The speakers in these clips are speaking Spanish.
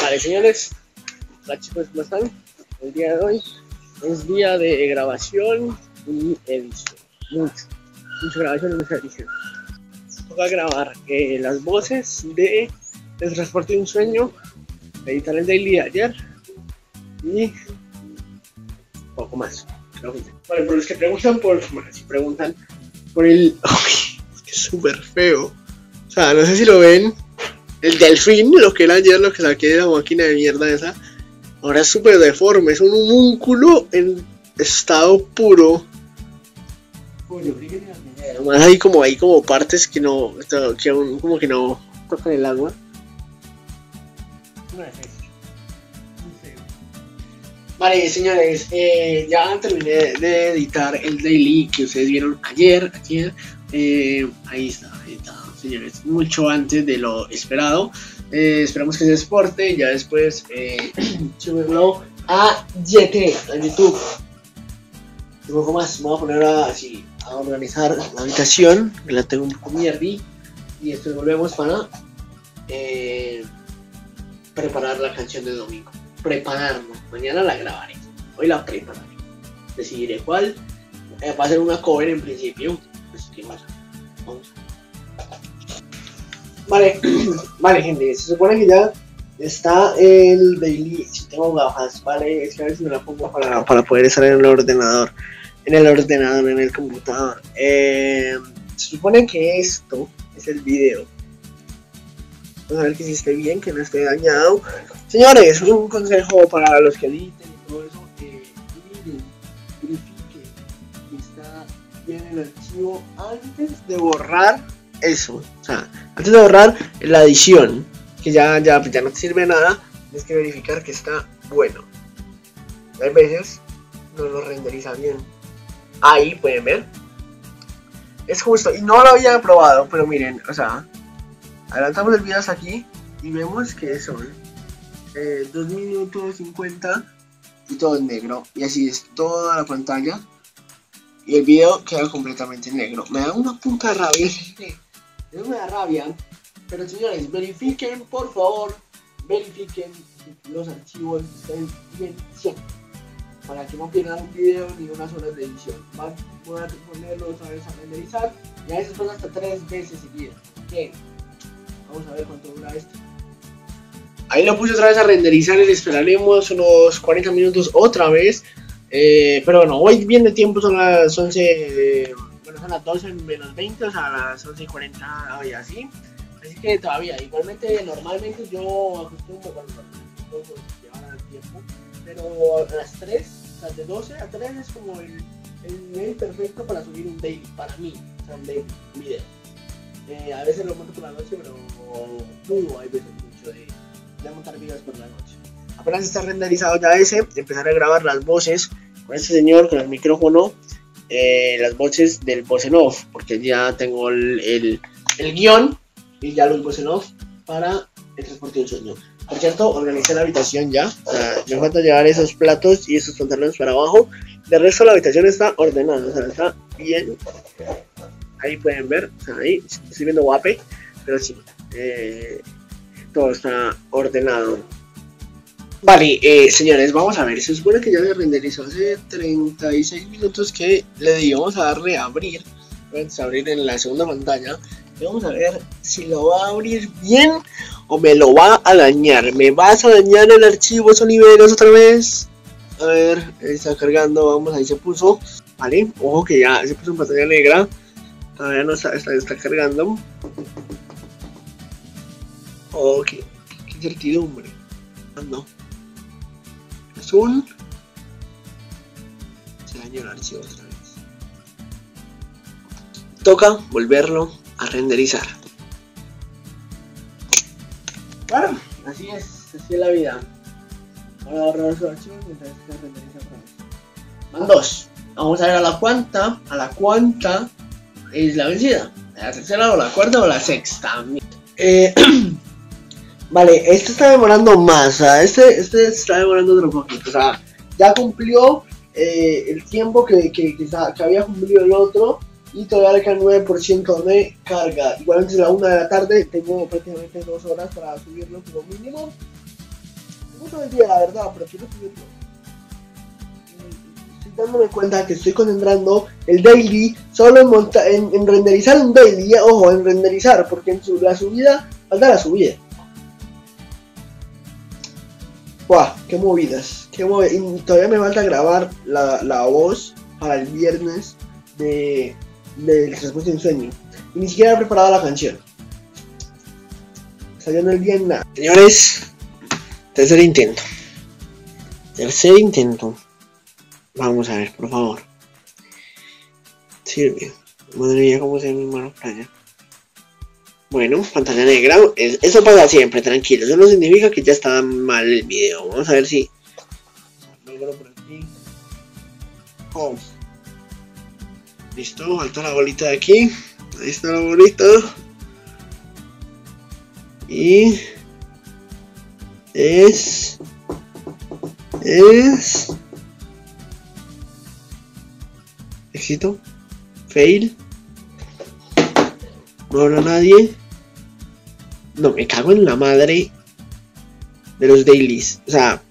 Vale, señores, hola chicos, ¿cómo están? El día de hoy es día de grabación y edición. Mucha grabación y mucha edición. Toca grabar las voces de El Transporte de un Sueño, editar el daily de ayer y poco más. Vale, por los que preguntan si preguntan por el... ¡Uy! Es que es súper feo. O sea, no sé si lo ven. El delfín, lo que era ayer, lo que saqué de la máquina de mierda esa, ahora es súper deforme, es un homúnculo en estado puro. Además hay como partes que no, que aún como que no tocan el agua. Vale, señores, ya terminé de editar el daily que ustedes vieron ayer. Ahí está, señores, mucho antes de lo esperado. Esperamos que se exporte y ya después subirlo a YouTube. Un poco más, vamos a poner así a organizar la habitación, que la tengo un poco mierdi, y después volvemos para preparar la canción de domingo. Prepararlo, mañana la grabaré, hoy la prepararé, decidiré cuál. Va a ser una cover en principio, así que vamos. Vale, gente, se supone que ya está el daily. Si tengo gafas, vale, es que a ver si me la pongo para poder estar en el ordenador, en el computador. Se supone que esto es el video. Vamos a ver que si esté bien, que no esté dañado. Señores, un consejo para los que editen y todo eso, miren, verifiquen que está bien el archivo antes de borrar eso. O sea, antes de borrar la edición, que ya no te sirve de nada, tienes que verificar que está bueno. Hay veces no lo renderiza bien. Ahí pueden ver. Es justo, y no lo había probado, pero miren, o sea, adelantamos el video hasta aquí y vemos que son 2 minutos 50 y todo en negro, y así es toda la pantalla y el video queda completamente negro. Me da una puta rabia, eso me da rabia, pero señores, verifiquen, por favor, verifiquen si los archivos estén bien siempre, para que no pierdan un video ni unas horas de edición. Voy a ponerlo otra vez a renderizar, y a veces son hasta 3 veces seguidas. Bien, vamos a ver cuánto dura esto. Ahí lo puse otra vez a renderizar y le esperaremos unos 40 minutos otra vez. Pero bueno, hoy bien de tiempo, son las 11, son las 12 menos 20, o sea, las 11:40 y así. Así que todavía, igualmente, normalmente yo acostumbro cuando llevar el tiempo, pero a las 3, o sea, de 12 a 3 es como el nivel perfecto para subir un daily, para mí, o sea, un daily, un video. A veces lo monto por la noche, pero hay veces mucho de montar videos por la noche. Apenas está renderizado ya ese, empezar a grabar las voces con este señor, con el micrófono, las voces del voice en off, porque ya tengo el guión y ya los voice en off para El Transporte de un Sueño. Por cierto, organicé la habitación ya, o sea, me falta llevar esos platos y esos pantalones para abajo. De resto la habitación está ordenada, o sea, está bien. Ahí pueden ver, o sea, ahí estoy viendo guape, pero sí, todo está ordenado. Vale, señores, vamos a ver. Se supone que ya se renderizó hace 36 minutos que le di. Vamos a darle a abrir. Vamos a abrir en la segunda pantalla. Y vamos a ver si lo va a abrir bien o me lo va a dañar. ¿Me vas a dañar el archivo Soniveros otra vez? A ver, está cargando. Vamos, ahí se puso. Vale, ojo que ya se puso en pantalla negra. Todavía no está cargando. Oh, qué incertidumbre. No. Azul. Se dañó el archivo otra vez. Toca volverlo a renderizar. Bueno, así es la vida. Ahora borrar su archivo mientras se renderiza otra vez. Van 2. Vamos a ver a la cuánta es la vencida. ¿La tercera o la cuarta o la sexta? Vale, este está demorando más, o sea, este está demorando otro poquito, o sea, ya cumplió el tiempo que había cumplido el otro, y todavía le queda el 9% de carga. Igualmente es la 1 de la tarde, tengo prácticamente 2 horas para subirlo como mínimo. tengo todo el día, la verdad, pero quiero subirlo. Estoy dándome cuenta que estoy concentrando el daily solo en renderizar un daily, ojo, en renderizar, porque en la subida, falta la subida. ¡Guau! ¡Qué movidas! Y todavía me falta grabar la voz para el viernes del Respuesta de Sueño. Y ni siquiera he preparado la canción. O sea, yo no el día en nada. Señores, tercer intento. Vamos a ver, por favor. Sirve. Madre mía, cómo se ve mi mano playa. Bueno, pantalla negra. Eso pasa siempre, tranquilo. Eso no significa que ya está mal el video. Vamos a ver si. Logro por aquí. Oh. Listo, falta la bolita de aquí. Ahí está la bolita. Y. Es. Éxito. Fail. No habrá nadie. No, me cago en la madre de los dailies. O sea,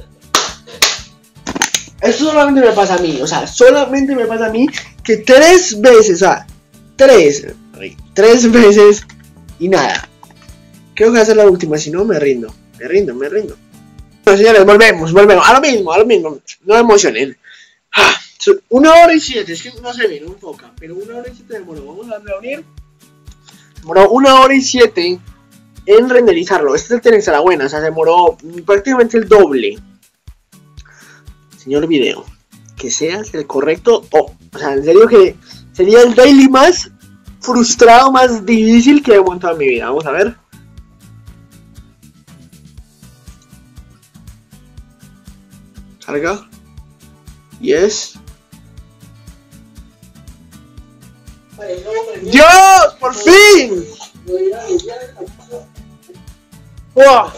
esto solamente me pasa a mí. O sea, solamente me pasa a mí que 3 veces, o sea, 3 veces y nada. Creo que va a ser la última, si no me rindo. Bueno, señores, volvemos. A lo mismo. No me emocionen. 1 hora y 7, es que no se ve, no enfoca. Pero 1 hora y 7 demoró. Vamos a reunir. Demoró 1 hora y 7 en renderizarlo. Este es el Tenex a la buena, o sea, demoró prácticamente el doble. Señor video, que seas el correcto. O sea, en serio que sería el daily más frustrado, más difícil que he montado en mi vida. Vamos a ver. Carga. Yes. ¡Dios! ¡Por fin! ¡Wow!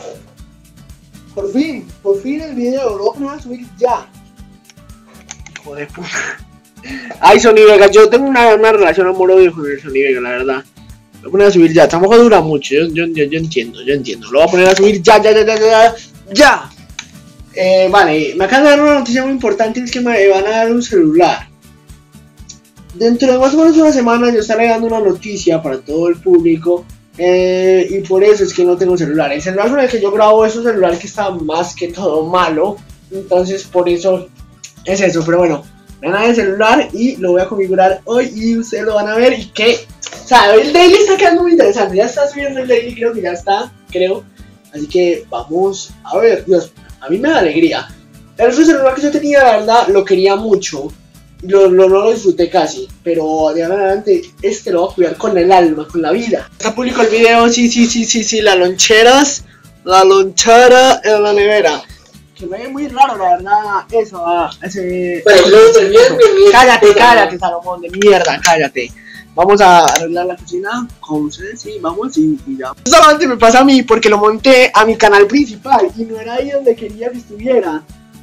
Por fin el video, lo voy a subir ya. Hijo de puta. Ay, Sony Vega, yo tengo una relación amor-odio con el Sony Vega, la verdad. Lo voy a poner a subir ya, tampoco dura mucho, yo entiendo. Lo voy a poner a subir ya. Vale, me acaban de dar una noticia muy importante, es que me van a dar un celular. Dentro de más o menos una semana yo estaré dando una noticia para todo el público, y por eso es que no tengo celular. El celular con el que yo grabo es un celular que está más que todo malo, entonces por eso es eso. Pero bueno, me van a dar el celular y lo voy a configurar hoy y ustedes lo van a ver. Y que, o sea, el daily está quedando muy interesante, ya está subiendo el daily, creo que ya está, así que vamos a ver. Dios, a mí me da alegría. El otro celular que yo tenía, la verdad, lo quería mucho. No lo disfruté casi, pero de ahora en adelante este lo voy a cuidar con el alma, con la vida. Está público el video, sí, las loncheras, la lonchera en la nevera. Que me ve muy raro, la verdad, eso, ese... Cállate, Salomón, de mierda, cállate. Vamos a arreglar la cocina, con ustedes, sí, vamos y ya. Solamente me pasa a mí porque lo monté a mi canal principal y no era ahí donde quería que estuviera.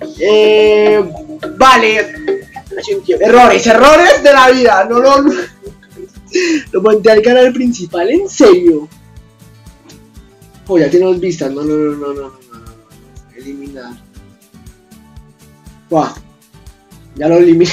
Vale... Errores de la vida, no lo monté al canal principal, en serio. Oh, ya tenemos vistas, no, eliminar. Wow, ya lo eliminé.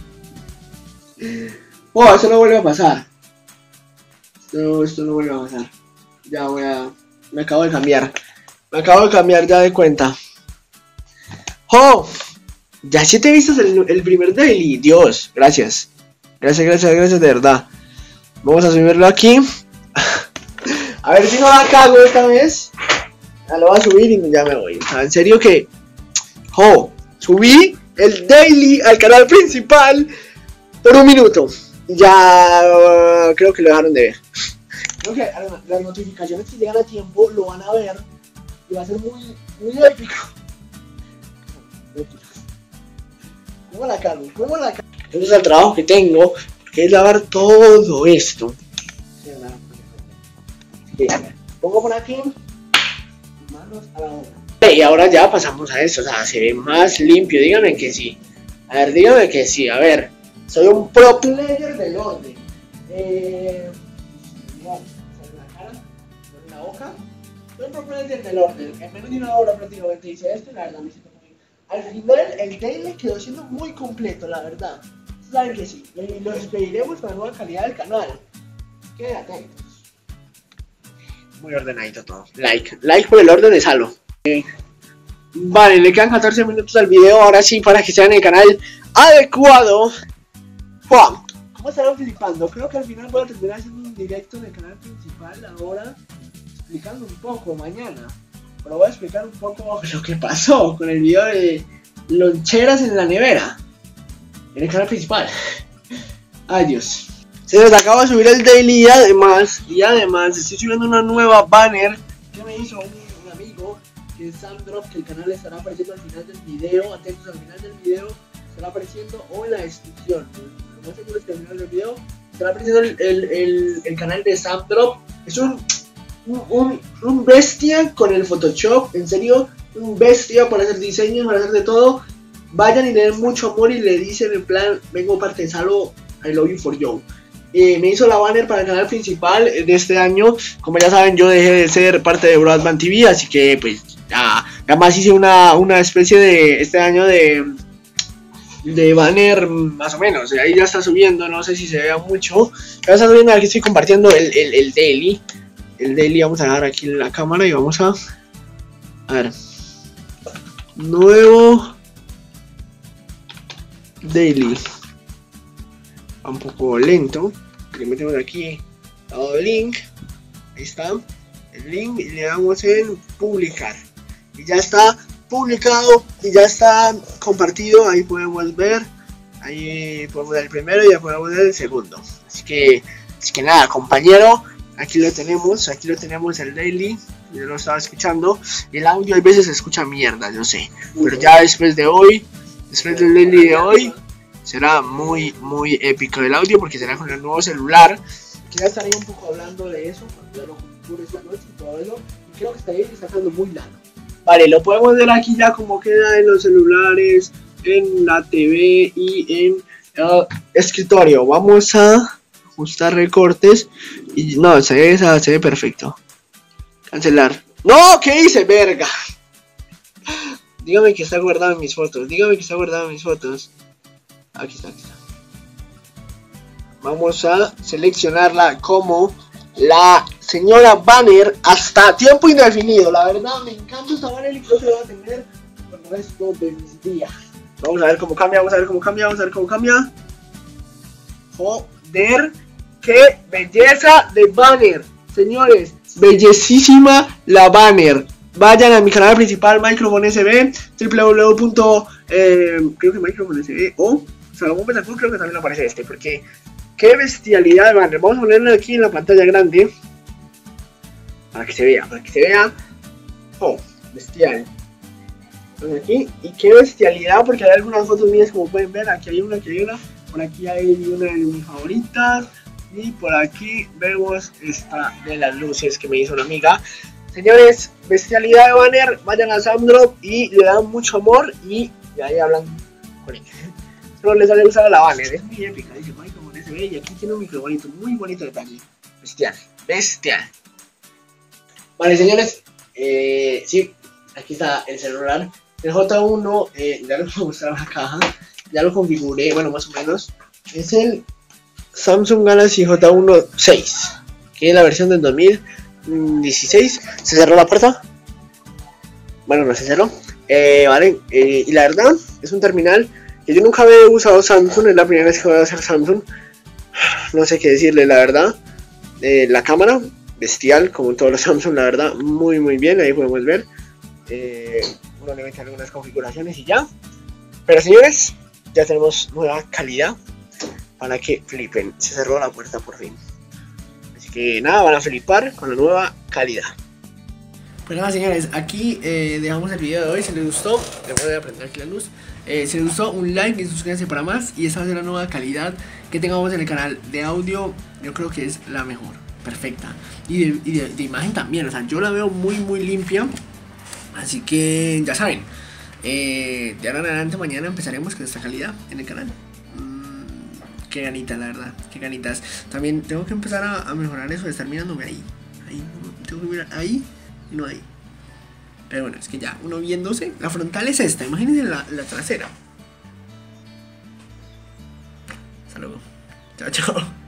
Oh, eso no vuelve a pasar. Esto no vuelve a pasar. Ya me acabo de cambiar, ya de cuenta. Oh, ya 7 vistas el primer daily. Dios, gracias de verdad. Vamos a subirlo aquí. A ver si no la cago esta vez. Ya lo voy a subir y ya me voy. O sea, en serio que subí el daily al canal principal por 1 minuto. Ya creo que lo dejaron de ver. Creo que las notificaciones que llegan a tiempo lo van a ver y va a ser muy épico. ¿Cómo la cago? Ese es el trabajo que tengo, que es lavar todo esto. Pongo por aquí, manos a la obra. Y ahora ya pasamos a esto, o sea, se ve más limpio, díganme que sí. A ver, díganme que sí, a ver. Soy un pro player del orden. La cara, la boca. Voy a proponer en el orden. En menos de una hora prácticamente hice esto y la verdad me siento muy bien. Al final el daily quedó siendo muy completo, la verdad. Saben que sí. Y lo despediremos con la nueva calidad del canal. Queden atentos. Muy ordenadito todo. Like por el orden de Salo. Vale, le quedan 14 minutos al video. Ahora sí, para que sea en el canal adecuado. ¡Pum! ¿Cómo estarán flipando? Creo que al final voy a terminar haciendo un directo en el canal principal ahora, explicando un poco mañana. Pero voy a explicar un poco lo que pasó con el video de loncheras en la nevera en el canal principal. Ay Dios. Se les acaba de subir el daily y además estoy subiendo una nueva banner que me hizo un amigo, que es Sam Drop, que el canal estará apareciendo al final del video. Atentos al final del video, estará apareciendo o en la descripción. Lo más seguro es que al final del video estará apareciendo el canal de Sam Drop. Es un bestia con el Photoshop, en serio, un bestia para hacer diseños, para hacer de todo. Vayan y le den mucho amor y le dicen en plan, vengo parte de Salo, I love you for you. Me hizo la banner para el canal principal de este año. Como ya saben, yo dejé de ser parte de Broadband TV, así que pues ya más hice una especie de este año de banner más o menos. Ahí ya está subiendo, no sé si se vea mucho. Ya está subiendo, aquí estoy compartiendo el daily. El daily, vamos a dejar aquí la cámara y vamos a ver. Nuevo daily. Un poco lento. Le metemos aquí el link. Ahí está el link y le damos en publicar. Y ya está publicado y ya está compartido. Ahí podemos ver. Ahí podemos ver el primero y ya podemos ver el segundo. Así que nada, compañero. Aquí lo tenemos el daily. Yo lo estaba escuchando. Y el audio a veces se escucha mierda, yo sé. Pero ya después del daily de hoy, será muy épico el audio porque será con el nuevo celular. Que ya estaré un poco hablando de eso cuando ya lo configure esta noche y todo eso. Y creo que está quedando muy largo. Vale, lo podemos ver aquí ya como queda en los celulares, en la TV y en el escritorio. Vamos a ajustar recortes y no, se ve perfecto. Cancelar. ¡No! ¿Qué hice, verga? Dígame que está guardado en mis fotos. Aquí está. Vamos a seleccionarla como la señora banner hasta tiempo indefinido. La verdad me encanta esta banner y creo que la voy a tener por el resto de mis días. Vamos a ver cómo cambia. Joder, qué belleza de banner. Señores, bellísima la banner. Vayan a mi canal principal, Microphone SB, creo que Microphone SB o Salomón Betancourt, creo que también aparece este, porque qué bestialidad de banner. Vamos a ponerlo aquí en la pantalla grande para que se vea. Oh, bestial. Entonces aquí, y qué bestialidad, porque hay algunas fotos mías como pueden ver. Aquí hay una, por aquí hay una de mis favoritas, y por aquí vemos esta de las luces que me hizo una amiga. Señores, bestialidad de banner, vayan a Sam Drop y le dan mucho amor y ahí hablan con ella. Solo les sale usar la banner, es muy épica, dice Microphone SB y aquí tiene un microfonito, muy bonito detalle. Bestial. Vale, señores, sí, aquí está el celular. El J1, ya lo voy a mostrar la caja, ya lo configuré, bueno, más o menos. Es el Samsung Galaxy J1 6, que es la versión del 2016. ¿Se cerró la puerta? Bueno, no se cerró. Vale, y la verdad, es un terminal que yo nunca había usado Samsung, es la primera vez que voy a hacer Samsung. No sé qué decirle, la verdad. La cámara, bestial, como todos los Samsung, la verdad, muy bien, ahí podemos ver. Uno le mete algunas configuraciones y ya. Pero señores, ya tenemos nueva calidad para que flipen. Se cerró la puerta por fin. Así que nada, van a flipar con la nueva calidad. Pues nada, señores, aquí dejamos el video de hoy. Si les gustó, les voy a prender aquí la luz. Si les gustó, un like y suscríbanse para más. Y esta va a ser la nueva calidad que tengamos en el canal de audio. Yo creo que es la mejor, perfecta. Y de imagen también, o sea, yo la veo muy limpia. Así que ya saben, de ahora en adelante mañana empezaremos con esta calidad en el canal. Qué ganitas, la verdad, qué ganitas. También tengo que empezar a mejorar eso de estar mirándome ahí. Tengo que mirar ahí y no hay. Pero bueno, es que ya uno viéndose, la frontal es esta, imagínense la trasera. Hasta luego. Chao, chao.